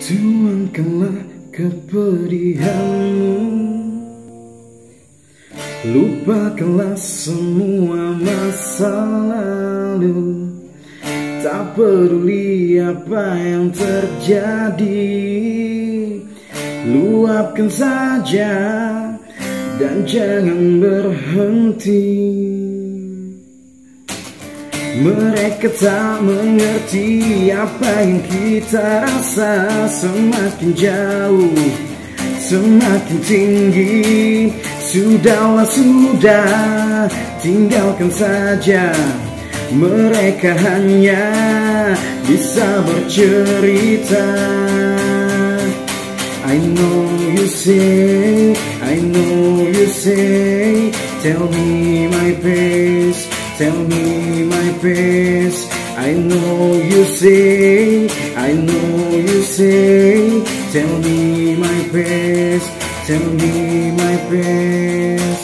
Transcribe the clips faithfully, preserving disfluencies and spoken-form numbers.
Tuangkanlah kepedihanmu, lupakanlah semua masa lalu. Tak peduli apa yang terjadi, luapkan saja dan jangan berhenti. Mereka tak mengerti apa yang kita rasa. Semakin jauh, semakin tinggi. Sudahlah, sudah, tinggalkan saja. Mereka hanya bisa bercerita. I know you say, I know you say, tell me my pace, tell me my pace. I know you say, I know you say, tell me my pace, tell me my pace.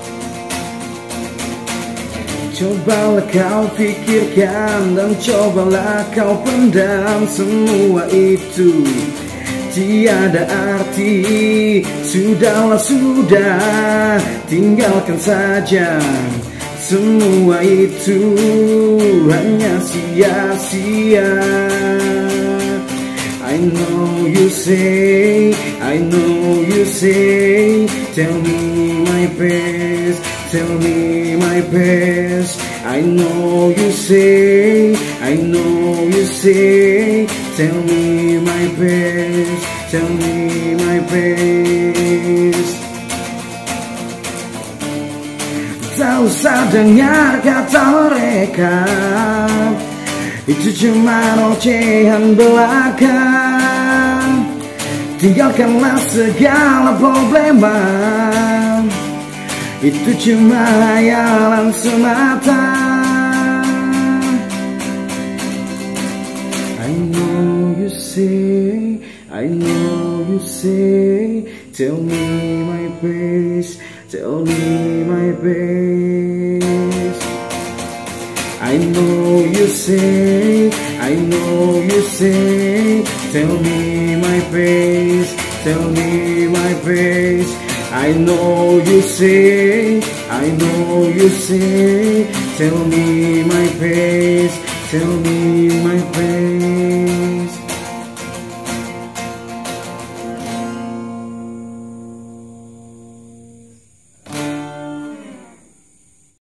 Cobalah kau pikirkan dan cobalah kau pendam semua itu. Tiada arti, sudahlah, sudah, tinggalkan saja. Semua itu hanya sia-sia. I know you say, I know you say, tell me my pace, tell me my pace. I know you say, I know you say, tell me my pace, tell me my pace. Tak usah dengar kata mereka, itu cuma ocehan belaka. Tinggalkanlah segala problema, itu cuma hayalan semata. I know you say, I know you say, tell me my pace, tell me my pace. I know you say, I know you say, tell me my pace, tell me my pace. I know you say, I know you say, tell me my pace, tell me my pace.